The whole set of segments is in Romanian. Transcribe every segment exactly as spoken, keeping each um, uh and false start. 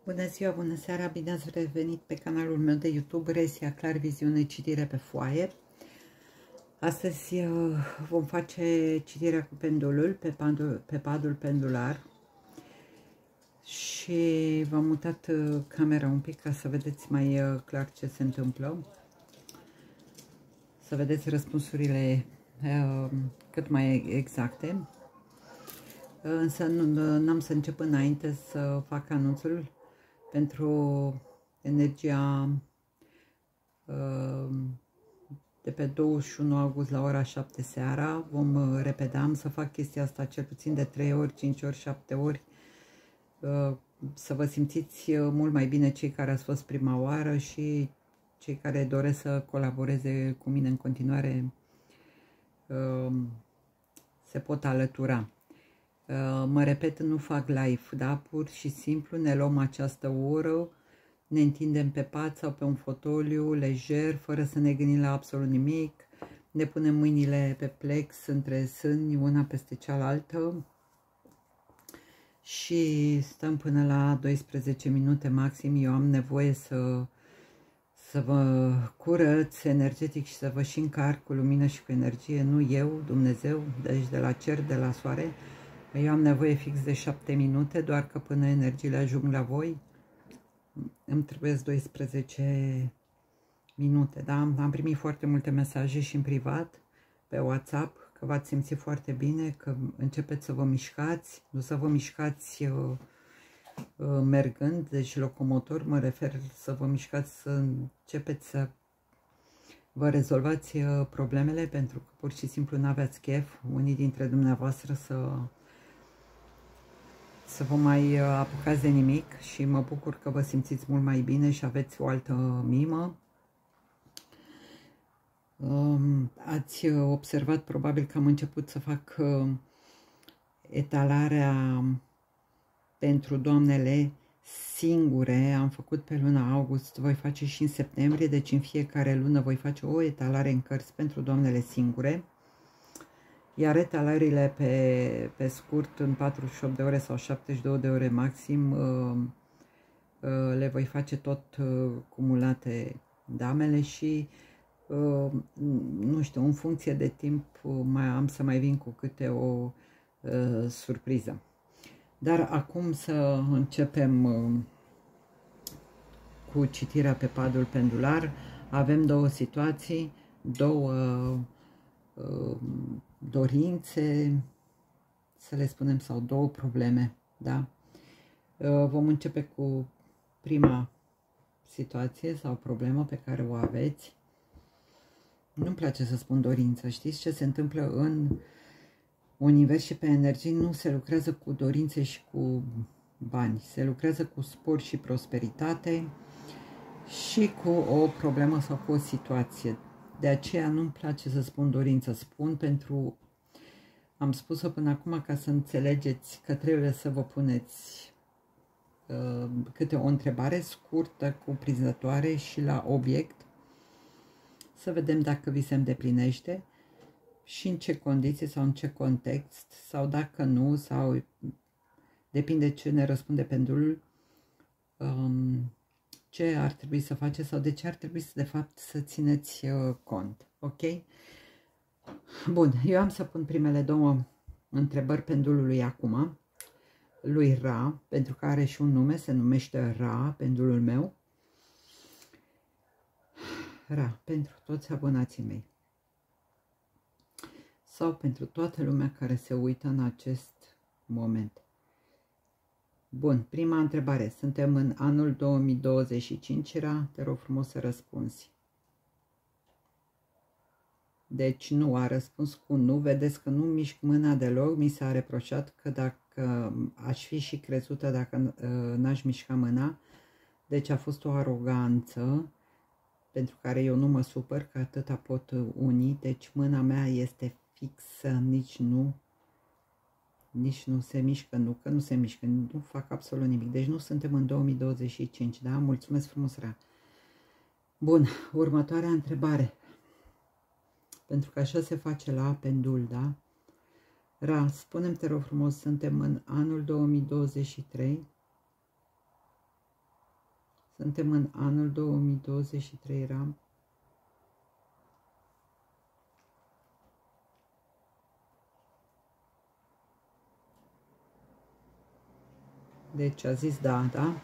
Bună ziua, bună seara, bine ați revenit pe canalul meu de YouTube, Resia Clar Viziune, citire pe foaie. Astăzi vom face citirea cu pendulul pe padul, pe padul pendular și v-am mutat camera un pic ca să vedeți mai clar ce se întâmplă, să vedeți răspunsurile cât mai exacte. Însă nu am să încep înainte să fac anunțul pentru energia de pe douăzeci și unu august la ora șapte seara. Vom repeta, am să fac chestia asta cel puțin de trei ori, cinci ori, șapte ori, să vă simțiți mult mai bine cei care ați fost prima oară și cei care doresc să colaboreze cu mine în continuare se pot alătura. Mă repet, nu fac live, da? Pur și simplu ne luăm această oră, ne întindem pe pat sau pe un fotoliu lejer, fără să ne gândim la absolut nimic, ne punem mâinile pe plex între sâni, una peste cealaltă și stăm până la doisprezece minute maxim. Eu am nevoie să, să vă curăț energetic și să vă și încarc cu lumină și cu energie, nu eu, Dumnezeu, deci de la cer, de la soare. Eu am nevoie fix de șapte minute, doar că până energiile ajung la voi, îmi trebuie doisprezece minute. Da? Am primit foarte multe mesaje și în privat, pe WhatsApp, că v-ați simțit foarte bine, că începeți să vă mișcați, nu să vă mișcați uh, uh, mergând, deci locomotor, mă refer să vă mișcați, să începeți să vă rezolvați uh, problemele, pentru că pur și simplu nu aveați chef, unii dintre dumneavoastră, să... să vă mai apucați de nimic și mă bucur că vă simțiți mult mai bine și aveți o altă mimă. Ați observat probabil că am început să fac etalarea pentru doamnele singure. Am făcut pe luna august, voi face și în septembrie, deci în fiecare lună voi face o etalare în cărți pentru doamnele singure. Iar etalările pe, pe scurt, în patruzeci și opt de ore sau șaptezeci și două de ore maxim, le voi face tot cumulate damele și, nu știu, în funcție de timp mai am să mai vin cu câte o surpriză. Dar acum să începem cu citirea pe padul pendular. Avem două situații, două dorințe, să le spunem, sau două probleme, da? Vom începe cu prima situație sau problemă pe care o aveți. Nu-mi place să spun dorință, știți ce se întâmplă în univers și pe energii? Nu se lucrează cu dorințe și cu bani, se lucrează cu spor și prosperitate și cu o problemă sau cu o situație. De aceea nu-mi place să spun dorință, spun pentru, am spus-o până acum ca să înțelegeți că trebuie să vă puneți uh, câte o întrebare scurtă, cuprinzătoare și la obiect, să vedem dacă vi se îndeplinește și în ce condiții sau în ce context, sau dacă nu, sau depinde ce ne răspunde pendulul, um, ce ar trebui să faceți sau de ce ar trebui să, de fapt, să țineți uh, cont. Ok? Bun, eu am să pun primele două întrebări pendulului acum, lui Ra, pentru că are și un nume, se numește Ra, pendulul meu. Ra, pentru toți abonații mei sau pentru toată lumea care se uită în acest moment. Bun, prima întrebare. Suntem în anul două mii douăzeci și cinci, Ra, te rog frumos să răspunzi. Deci nu, a răspuns cu nu. Vedeți că nu mișc mâna deloc. Mi s-a reproșat că dacă aș fi și crezută dacă n-aș mișca mâna. Deci a fost o aroganță pentru care eu nu mă supăr, că atâta pot unii. Deci mâna mea este fixă, nici nu. Nici nu se mișcă, nu, că nu se mișcă, nu fac absolut nimic. Deci nu suntem în două mii douăzeci și cinci, da? Mulțumesc frumos, Ra. Bun, următoarea întrebare. Pentru că așa se face la pendul, da? Ra, spune-mi, te rog frumos, suntem în anul două mii douăzeci și trei. Suntem în anul două mii douăzeci și trei, era. Deci a zis da, da?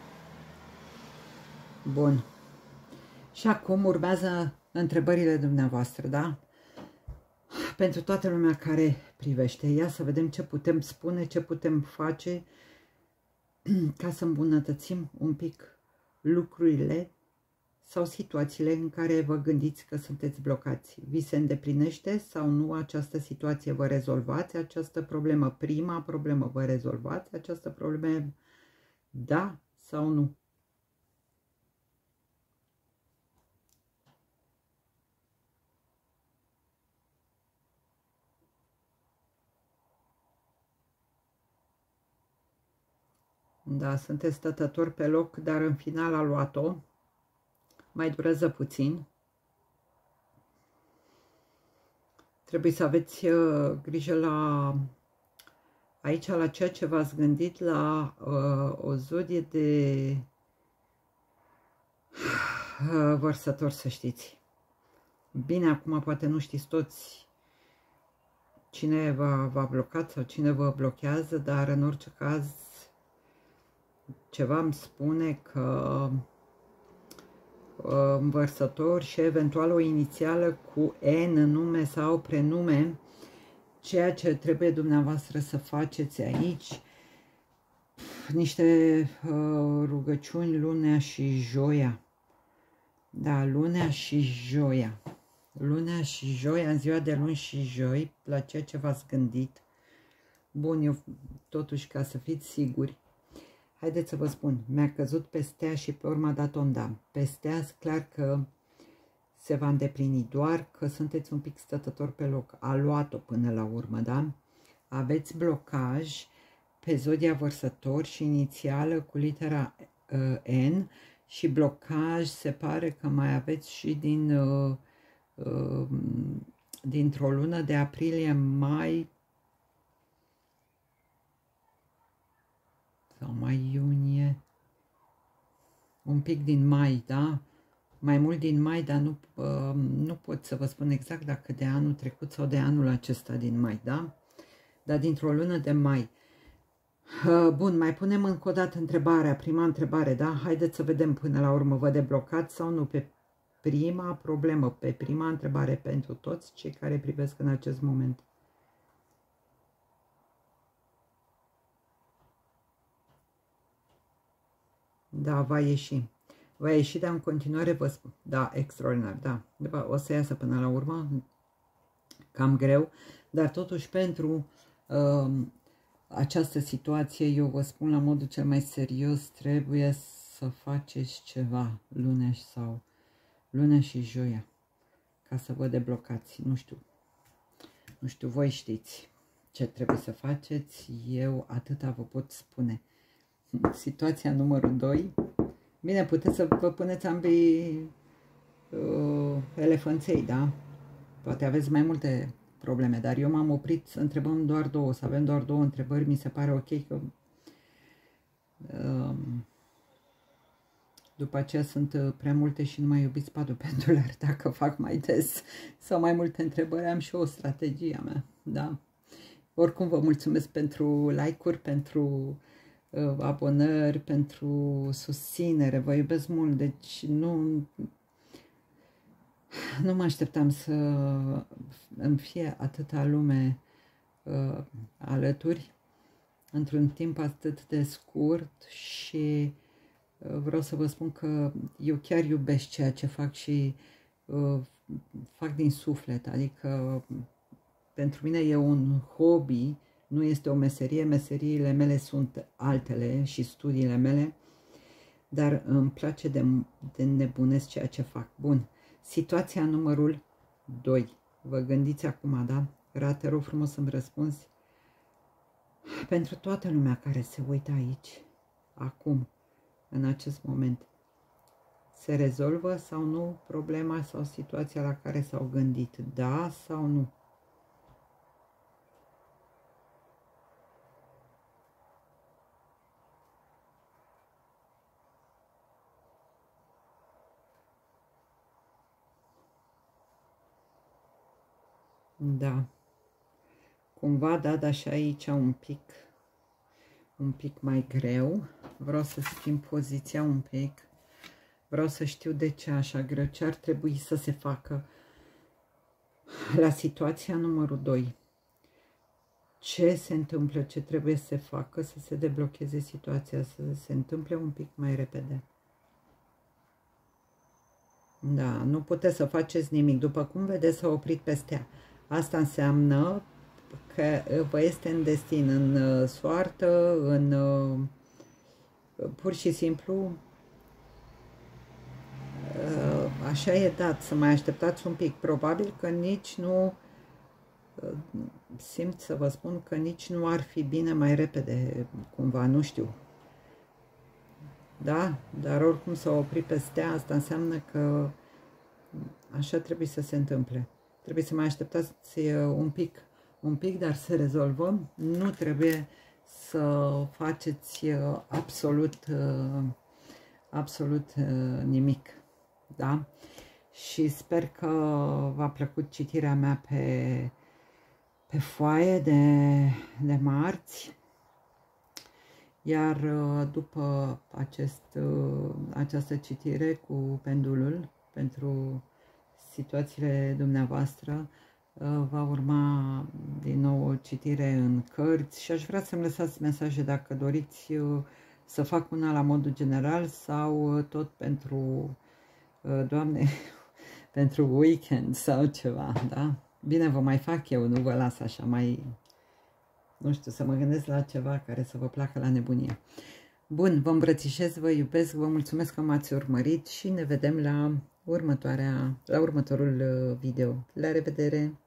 Bun. Și acum urmează întrebările dumneavoastră, da? Pentru toată lumea care privește. Ia să vedem ce putem spune, ce putem face ca să îmbunătățim un pic lucrurile sau situațiile în care vă gândiți că sunteți blocați. Vi se îndeplinește sau nu această situație? Vă rezolvați această problemă? Prima problemă, vă rezolvați această problemă? Da sau nu? Da, sunteți stătători pe loc, dar în final a luat-o. Mai durează puțin. Trebuie să aveți uh, grijă la aici, la ceea ce v-ați gândit, la uh, o zodie de uh, vărsător, să știți. Bine, acum poate nu știți toți cine v-a blocat sau cine vă blochează, dar în orice caz ceva îmi spune că învărsător și eventual o inițială cu N în nume sau prenume, ceea ce trebuie dumneavoastră să faceți aici, niște uh, rugăciuni lunea și joia. Da, lunea și joia. Lunea și joia, în ziua de luni și joi, la ceea ce v-ați gândit. Bun, eu totuși, ca să fiți siguri, haideți să vă spun, mi-a căzut pestea și pe urmă a dat un da. Pestea, clar că se va îndeplini, doar că sunteți un pic stătător pe loc. A luat-o până la urmă, da? Aveți blocaj pe zodia vărsător și inițială cu litera uh, N și blocaj se pare că mai aveți și din uh, uh, dintr-o lună de aprilie-mai sau mai iunie, un pic din mai, da? Mai mult din mai, dar nu, uh, nu pot să vă spun exact dacă de anul trecut sau de anul acesta din mai, da? Dar dintr-o lună de mai. Uh, bun, mai punem încă o dată întrebarea, prima întrebare, da? Haideți să vedem până la urmă, vă deblocați sau nu pe prima problemă, pe prima întrebare pentru toți cei care privesc în acest moment. Da, va ieși. Va ieși, dar în continuare vă spun. Da, extraordinar, da. După, o să iasă până la urmă, cam greu, dar totuși pentru uh, această situație, eu vă spun la modul cel mai serios, trebuie să faceți ceva lunea sau lunea și joia, ca să vă deblocați. Nu știu, nu știu, voi știți ce trebuie să faceți, eu atâta vă pot spune. Situația numărul doi. Bine, puteți să vă puneți ambii uh, elefanței, da? Poate aveți mai multe probleme, dar eu m-am oprit să întrebăm doar două, să avem doar două întrebări, mi se pare ok că uh, după aceea sunt prea multe și nu mai iubiți padul pendular dacă fac mai des sau mai multe întrebări, am și o strategie a mea, da? Oricum vă mulțumesc pentru like-uri, pentru abonări, pentru susținere, vă iubesc mult, deci nu, nu mă așteptam să îmi fie atâta lume uh, alături într-un timp atât de scurt și uh, vreau să vă spun că eu chiar iubesc ceea ce fac și uh, fac din suflet, adică pentru mine e un hobby. Nu este o meserie, meseriile mele sunt altele și studiile mele, dar îmi place de, de nebunesc ceea ce fac. Bun, situația numărul doi. Vă gândiți acum, da? Te rog frumos să-mi răspunzi. Pentru toată lumea care se uită aici, acum, în acest moment, se rezolvă sau nu problema sau situația la care s-au gândit? Da sau nu? Da. Cumva, da, dar și aici un pic, un pic mai greu. Vreau să schimb poziția un pic. Vreau să știu de ce așa greu, ce ar trebui să se facă la situația numărul doi. Ce se întâmplă, ce trebuie să se facă să se deblocheze situația, să se întâmple un pic mai repede. Da, nu puteți să faceți nimic. După cum vedeți, s-a oprit pestea. Asta înseamnă că vă este în destin, în soartă, în pur și simplu așa e dat, să mai așteptați un pic. Probabil că nici nu simt să vă spun că nici nu ar fi bine mai repede, cumva, nu știu. Da? Dar oricum s-a oprit pestea, asta înseamnă că așa trebuie să se întâmple. Trebuie să mai așteptați un pic, un pic, dar să rezolvăm. Nu trebuie să faceți absolut, absolut nimic. Da? Și sper că v-a plăcut citirea mea pe, pe foaie de, de marți. Iar după acest, această citire cu pendulul pentru situațiile dumneavoastră, va urma din nou o citire în cărți și aș vrea să-mi lăsați mesaje dacă doriți să fac una la modul general sau tot pentru, Doamne, pentru weekend sau ceva, da? Bine, vă mai fac eu, nu vă las așa, mai, nu știu, să mă gândesc la ceva care să vă placă la nebunie. Bun, vă îmbrățișez, vă iubesc, vă mulțumesc că m-ați urmărit și ne vedem la următoarea, la următorul video. La revedere!